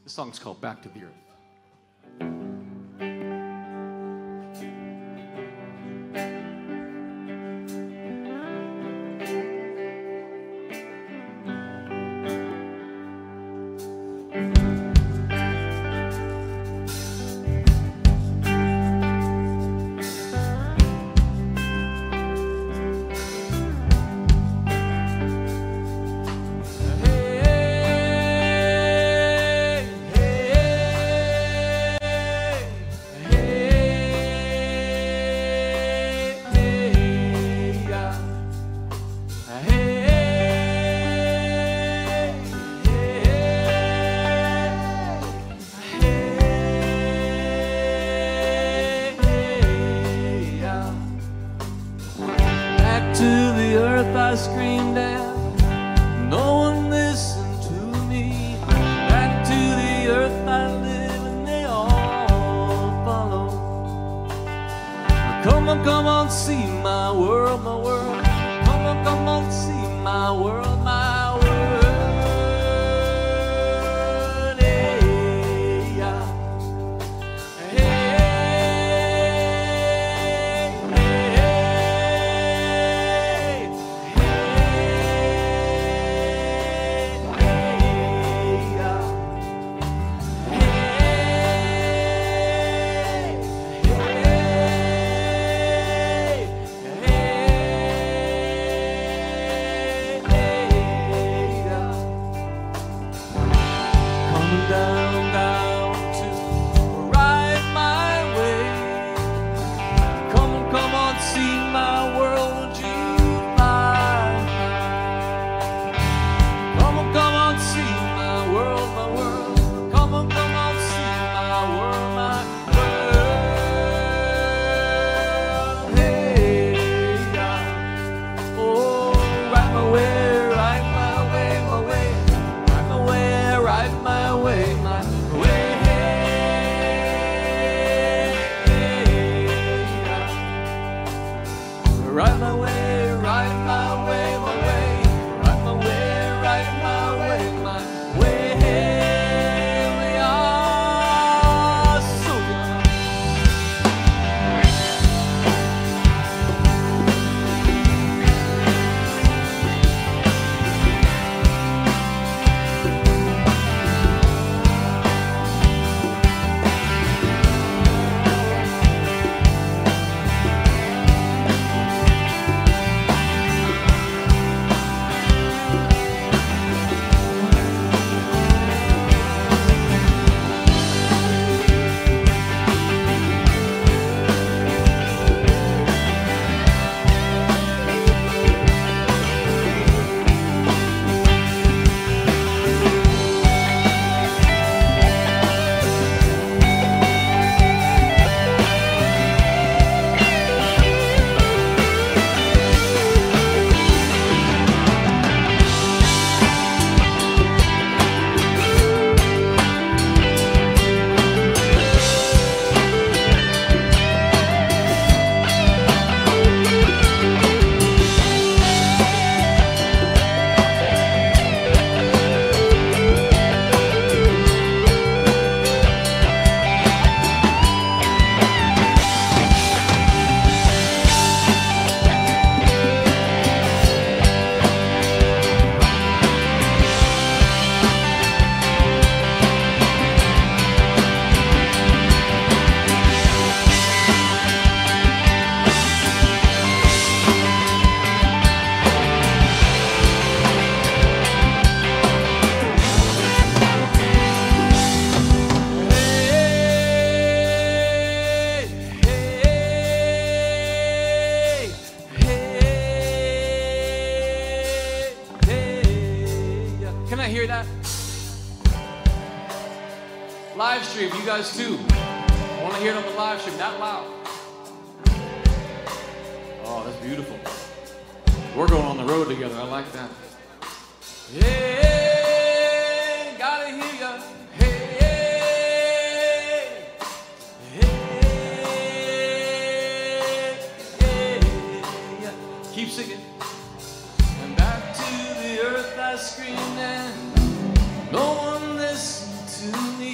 This song's called Back to the Earth. To the earth I screamed out, no one listened to me. Back to the earth I live and they all follow. Come on, see my world, my world. Come on, see my world, my world. Hey, yeah. Right my way, right my way, my way. Right my way, right my way, my way. We are so Can I hear that? Live stream, you guys too. I want to hear it on the live stream, that loud. Oh, that's beautiful. We're going on the road together, I like that. Hey, gotta hear ya. Hey, hey, hey, yeah. Keep singing. And back to the earth I screamed and no one listened to me.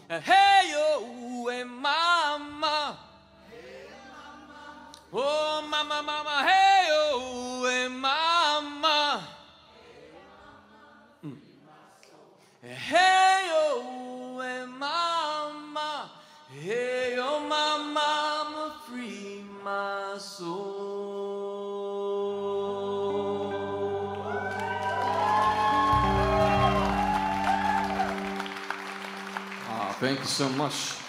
Hey, oh, hey, mama. Oh, mama, mama, hey, oh, hey, mama. Hey, oh, hey, mama. Hey, oh, my mama, free my soul. Thank you so much.